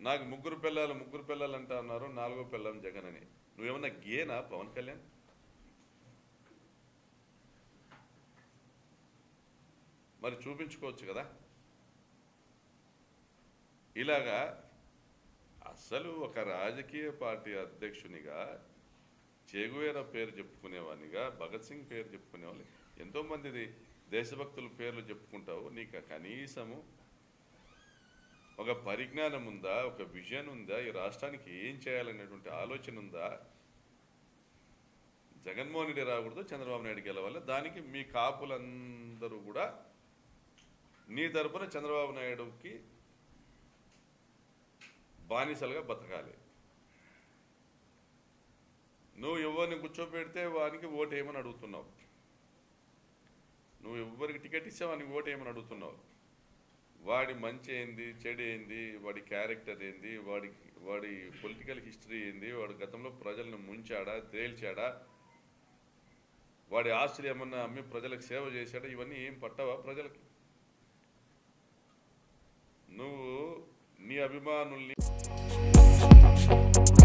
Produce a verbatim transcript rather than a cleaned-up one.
నాకు ముగ్గురు పిల్లలు ముగ్గురు పిల్లలు అంటా అన్నారు, నాలుగో పిల్లం జగన్ అని. నువ్వేమన్నా గేనా పవన్ కళ్యాణ్? మరి చూపించుకోవచ్చు కదా. ఇలాగా అసలు ఒక రాజకీయ పార్టీ అధ్యక్షునిగా చేగువేరా పేరు చెప్పుకునేవానిగా, భగత్ సింగ్ పేరు చెప్పుకునేవాళ్ళు ఎంతోమంది దేశభక్తుల పేర్లు చెప్పుకుంటావు. నీకు కనీసము ఒక పరిజ్ఞానం ఉందా, ఒక విజన్ ఉందా, ఈ రాష్ట్రానికి ఏం చేయాలనేటువంటి ఆలోచన ఉందా? జగన్మోహన్ రెడ్డి రాకూడదు, చంద్రబాబు నాయుడు గెలవాలి, దానికి మీ కాపులందరూ కూడా నీ తరపున చంద్రబాబు నాయుడుకి బానిసలుగా బతకాలి. నువ్వు ఎవరిని కూర్చోబెడితే వానికి ఓటు వేయమని అడుగుతున్నావు. నువ్వు ఎవరికి టికెట్ ఇచ్చా వానికి ఓటు వేయమని అడుగుతున్నావు. వాడి మంచి ఏంది, చెడు ఏంది, వాడి క్యారెక్టర్ ఏంది, వాడి వాడి పొలిటికల్ హిస్టరీ ఏంది, వాడు గతంలో ప్రజలను ముంచాడా, తేల్చాడా, వాడి ఆస్తులు ఏమన్నా అమ్మి ప్రజలకు సేవ చేశాడా, ఇవన్నీ ఏం పట్టవా ప్రజలకి? నువ్వు నీ అభిమానుల్ని